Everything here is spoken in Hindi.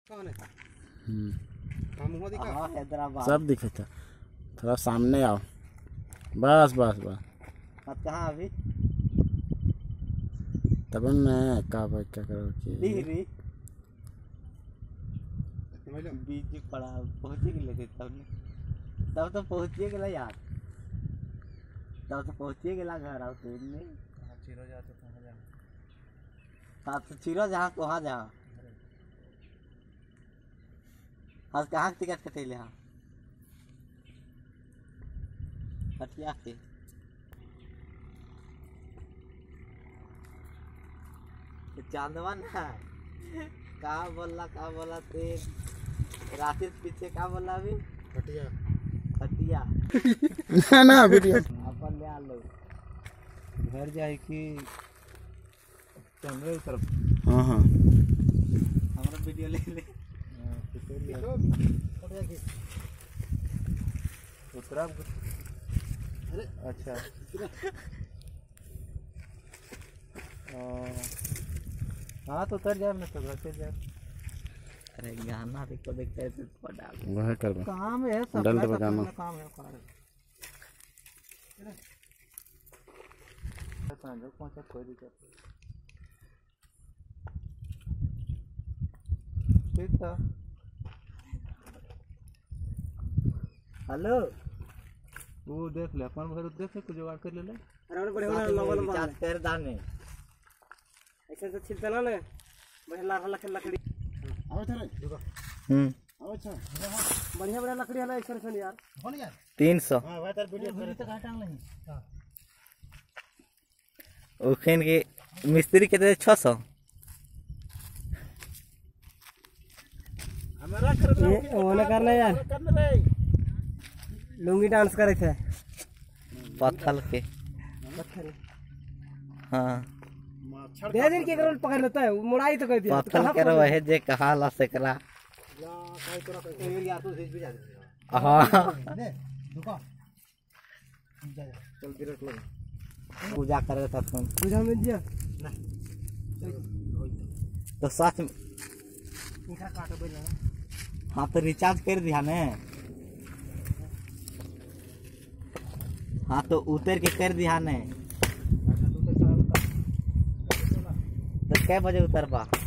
सब दिखे था। थोड़ा सामने आओ। बस बस बस। अब कहाँ अभी? तब मैं क्या करो कि बीच पड़ा पहुँचे के लेके तब तो पहुँचिए गया यार। तब तो पहुँचिए गया घर आओ ट्रेन में। चिरो जाते कहाँ जा? हाँ तो चिरो जहाँ वहाँ जा। आज कहाँ टिकट कटेले हाँ? हटिया के। चांदवन है। कहाँ बोला ते राकेश पीछे कहाँ बोला अभी? खटिया ना वीडियो अपन ले आ लो। घर जाए कि कैमरे तरफ? हाँ हाँ हमारा वीडियो ले ले। उतरा अच्छा। हाँ तो उतर जाए, मैं तो घर से जाए। अरे गाना देखो देखते हैं तो डाल वह कर दो। काम है सब डल दे गाना। काम है पहुंचा कोई दिक्कत ठीक था। हेलो वो देख ले अपन घर देख ले, कुछ जुगाड़ कर ले। अरे बड़े रिचार्ज कर दाने ऐसे से छिलता ना ले बढ़िया लकड़ी। आओ चले रुको। आओ अच्छा बढ़िया बढ़िया लकड़ी है ऐसे से यार। कौन यार 300 हां भाई तार वीडियो करे तो घाटा नहीं। हां ओखन के मिस्त्री के दे 600। हमारा करना ओने करना यार। करना रे लुंगी डांस करे थे पत्थर के। हाँ दे दिन के करोल पकड़ लेता है मुड़ाई तो कर दिया। पत्थर के रहे जे कहा ला सकला। यार तो भेज भी जा दे। हाँ दुका चल दिरक ले पूजा करे था तुम। पूजा में दिया ना तो सच में इनका काटो बोल ना। हाँ तो रिचार्ज कर दिया ने। हाँ तो उतर के कर दिया ने। तो कै बजे उतरबा?